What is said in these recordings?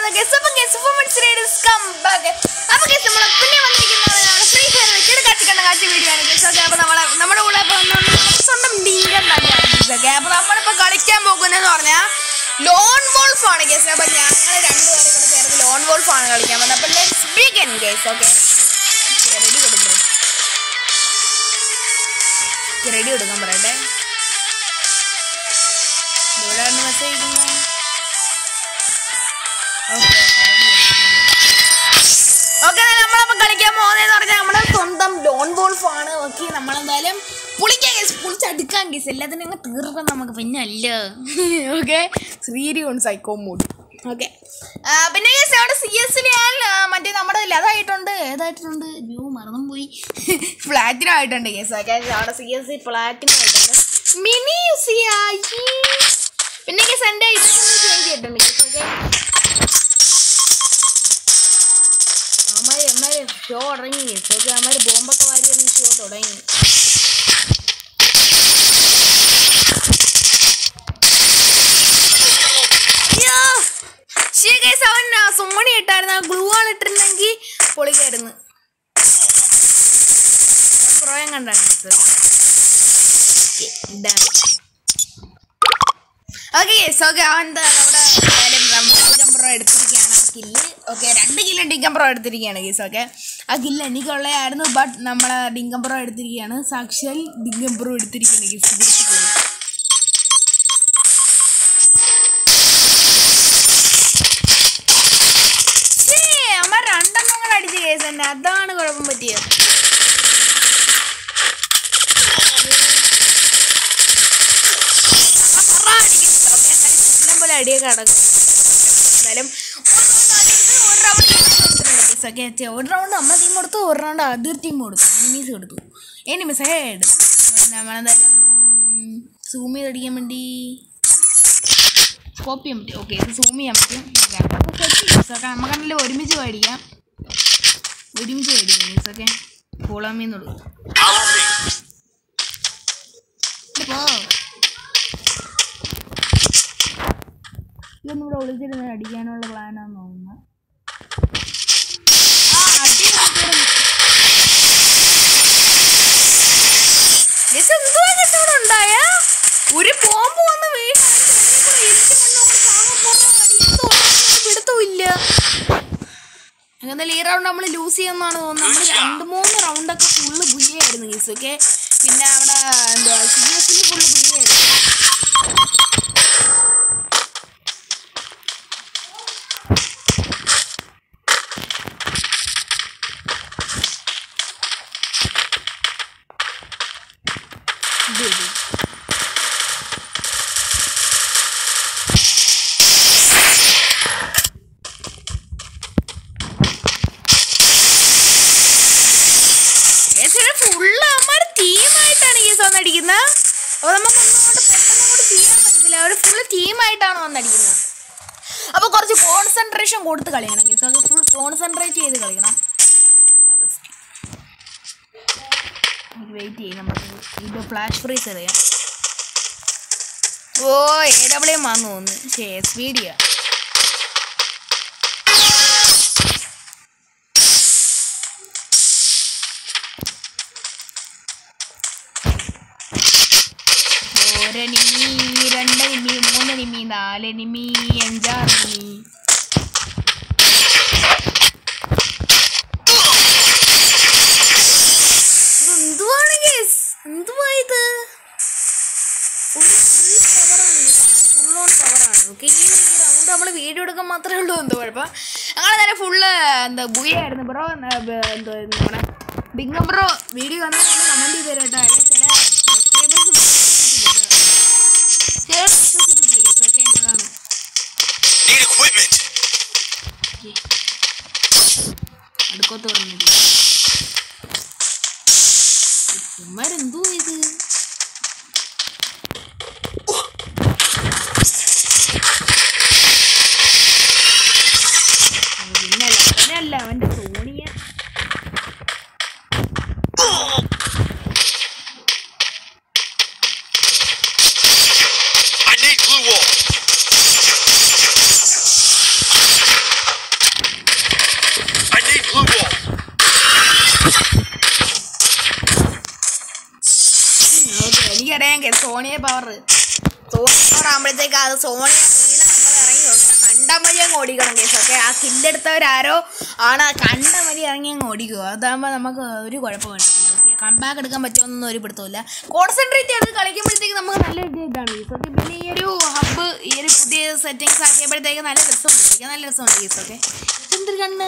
Lone wolf ആണ് guys. അപ്പോൾ ഞങ്ങൾ രണ്ടുപേരും കൂടി ചേർന്ന് lone wolf ആണ് കളിക്കാൻ വന്നത്. അപ്പോൾ let's begin guys. Okay. Ready കൊടുക്കണം. റെഡി കൊടുക്കാൻ പറയട്ടെ. ഇവിടെയാണ് മെസ്സേജ് ചെയ്യുന്നത്. ഓക്കെ നമ്മളപ്പോൾ കളിക്കാൻ പോകുന്നതെന്ന് പറഞ്ഞാൽ നമ്മുടെ സ്വന്തം ലോൺ വോൾഫ് ആണ്. ഓക്കെ നമ്മളെന്തായാലും പൊളിച്ചടുക്കാൻ കേസ് എല്ലാത്തിനും അങ്ങ് തീർക്കാൻ നമുക്ക് പിന്നെ അല്ല. ഓക്കെ ശ്രീരി ഓൺ സൈക്കോ മൂഡ്. ഓക്കെ പിന്നെ കേസ് അവിടെ CS മറ്റേ നമ്മുടെ അതായിട്ടുണ്ട് ഏതായിട്ടുണ്ട് ന്യൂ മറന്നും പോയി ഫ്ലാറ്റിനും ആയിട്ടുണ്ട് കേസ്. ഓക്കെ അവിടെ CS ഫ്ലാറ്റിനും ആയിട്ടുണ്ട് മിനി പിന്നെ കേസ് എൻ്റെ ഇതൊക്കെ ചേഞ്ച് ചെയ്തിട്ടുണ്ട് കേസ്. ഓക്കെ അമ്മാര് ഷോ തുടങ്ങി കേസ്. ഓക്കെ അമ്മാര് ബോംബൊക്കെ വാരി എറിഞ്ഞ് ഷോ തുടങ്ങി. അവൻ സോണി ഇട്ടായിരുന്നു. ഗ്ലൂ ആണ് ഇട്ടിരുന്നെങ്കിൽ പൊളിക്കായിരുന്നു. പ്രോയം കണ്ടാണ് ഓക്കെ യെസ്. ഓക്കെ അവൻ നമ്മുടെ ഡിക്കംപ്രോ എടുത്തിരിക്കുകയാണ് ആ കില്ല്. ഓക്കെ 2 കില്ല് ഡിക്കംപ്രോ എടുത്തിരിക്കുകയാണ് കേസ്. ഓക്കെ ആ കില്ല് എനിക്കുള്ളതായിരുന്നു. ബട്ട് നമ്മളെ ഡിക്കംപ്രോ എടുത്തിരിക്കുകയാണ്. സാക്ഷാൽ ഡിക്കംപ്രോ എടുത്തിരിക്കുകയാണ് കേസ്. കേസ് തന്നെ അതാണ് കുഴപ്പം പറ്റിയത്. പോലെ അടിയൊക്കെ അടക്കും. എന്തായാലും ഒരു റൗണ്ട് നമ്മളെ ടീം കൊടുത്തു, ഒരു റൗണ്ട് അതിർ ടീം കൊടുത്തു, എനിമീസ് കൊടുത്തു. എനിമീസ് ഹെഡ് നമ്മളെന്തായാലും സൂം ചെയ്തടിക്കാൻ വേണ്ടി സ്കോപ്പ് ചെയ്യാൻ പറ്റും. ഓക്കെ ഇത് സൂം ചെയ്യാൻ പറ്റും. നമുക്കാണെങ്കിൽ ഒരുമിച്ച് മേടിക്കാം. ഓക്കെ ഫോളോമീന്നുള്ളൂ. ഇതൊന്നും ഇവിടെ ഒളിച്ചിരുന്ന് അടിക്കാനുള്ള പ്ലാനാന്ന് തോന്നുന്നു. ഉണ്ടായ ഒരു ബോംബ് വന്ന് പിടുത്തമില്ല. എന്തായാലും ഈ റൗണ്ട് നമ്മൾ ലൂസ് ചെയ്യുന്നതാണ് തോന്നുന്നത്. നമ്മൾ 2-3 റൗണ്ടൊക്കെ ഫുള്ള് ബുയ്യായിരുന്നു കേസ്. ഓക്കെ പിന്നെ അവിടെ എന്തുവാ CS ഫുള്ള് ബുയ്യായിരുന്നു. ഫുള്ള് അമ്മമാർ ടീമായിട്ടാണ് കേസ് വന്നടിക്കുന്നത്. അപ്പോൾ നമുക്കൊന്നുകൊണ്ട് പെട്ടെന്നങ്ങോട്ട് ചെയ്യാൻ പറ്റത്തില്ല. അവർ ഫുള്ള് ടീമായിട്ടാണ് വന്നടിക്കുന്നത്. അപ്പോൾ കുറച്ച് കോൺസെൻട്രേഷൻ കൊടുത്ത് കളിക്കണം കേസ്. അത് ഫുൾ കോൺസെൻട്രേറ്റ് ചെയ്ത് കളിക്കണം. വെയിറ്റ് ചെയ്യും. നമുക്ക് ഇത് ഫ്ലാഷ് ഫ്രീസ് അറിയാം. ഓ AW വന്നു തോന്നുന്നു. സ്പീഡിയാ ഒരെനിമി, 2 എനിമി, 3 എനിമി, 4 എനിമി, 5 എനിമി. എന്തുവാണ് കേസ്? എന്തുവാ ഇത്? ഫുൾ ഓൺ പവറാണ്. ഓക്കെ ഈ റൗണ്ട് നമ്മൾ വീഡിയോ എടുക്കാൻ മാത്രമേ ഉള്ളൂ. എന്തോ കുഴപ്പം ഞങ്ങൾ നേരെ ഫുള്ള് എന്താ ബുയായിരുന്നു ബ്രോ. എന്തോ നമ്മുടെ ഡിങ്കം ബ്രോ വീഡിയോ വന്നാൽ കമൻറ്റ് ചെയ്ത് തരാം കേട്ടോ. ചില അടുക്കത്ത് പറഞ്ഞത് എന്തോ ഇത് പിന്നല്ല അവന്റെ സോണിയ സോണിയ പവർ ആകുമ്പോഴത്തേക്ക് അത് സോണിയ വീണ് നമ്മൾ ഇറങ്ങി കണ്ട മതി അങ്ങ് ഓടിക്കണം കേസ്. ഓക്കെ, ആ കില്ലെടുത്തവരാരോ ആണ് കണ്ട മതി ഇറങ്ങി അങ്ങ് ഓടിക്കുക. അതാകുമ്പോൾ നമുക്ക് ഒരു കുഴപ്പം വേണ്ടില്ല. ഓക്കെ, കംബാക്ക് എടുക്കാൻ പറ്റുമെന്നൊന്നും ഒരു പിടുത്തമില്ല. കോൺസെൻട്രേറ്റ് ചെയ്ത് കളിക്കുമ്പോഴത്തേക്ക് നമുക്ക് നല്ലൊരു ഇതാണ് കേസ്. ഓക്കെ, പിന്നെ ഈ ഒരു ഹബ്ബ് ഈ ഒരു പുതിയ സെറ്റിങ്സ് ആക്കിയപ്പോഴത്തേക്ക് നല്ല രസമുണ്ട്, നല്ല രസമുണ്ട് കേസ്. ഓക്കെ, എന്തൊരു കണ്ണ്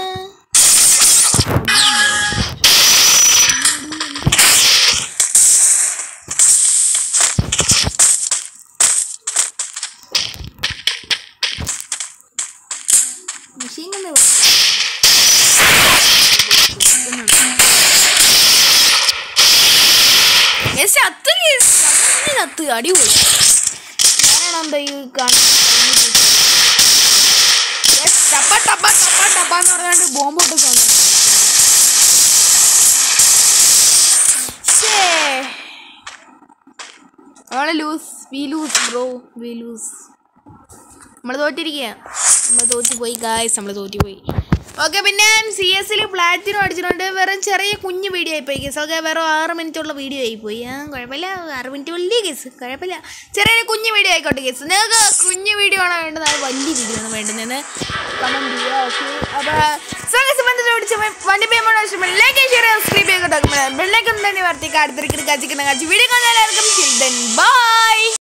അടിപൊളി. ഞാനാണെന്താ ഈ ടപ്പാന്ന് പറയാണ്ട് ബോംബോട്ട് നമ്മൾ തോറ്റിരിക്കുക, നമ്മൾ തോറ്റുപോയി ഗായ്സ്, നമ്മൾ തോറ്റുപോയി. ഓക്കെ, പിന്നെ ഞാൻ CS പ്ലാറ്റിനും അടിച്ചിട്ടുണ്ട്. വെറും ചെറിയ കുഞ്ഞ് വീഡിയോ ആയിപ്പോയി കേസ്. ഓക്കെ, വെറും 6 മിനിറ്റുള്ള വീഡിയോ ആയിപ്പോയി. കുഴപ്പമില്ല, 6 മിനിറ്റ് വലിയ കേസ്, കുഴപ്പമില്ല. ചെറിയൊരു കുഞ്ഞ് വീഡിയോ ആയിക്കോട്ടെ കേസ്. നിങ്ങൾക്ക് കുഞ്ഞ് വീഡിയോ ആണോ വേണ്ടത്, അത് വലിയ വീഡിയോ ആണ് വേണ്ടതെന്ന് കമൻറ്റ് ചെയ്യുക. ഓക്കെ, അപ്പോൾ ബെല്ലൈക്കൺ തന്നെ വർത്തിക്ക് അടുത്തിരിക്കുന്ന കാച്ചിക്കുന്ന കാച്ചി വീഡിയോ കാണാൻ എല്ലാവർക്കും ബൈ.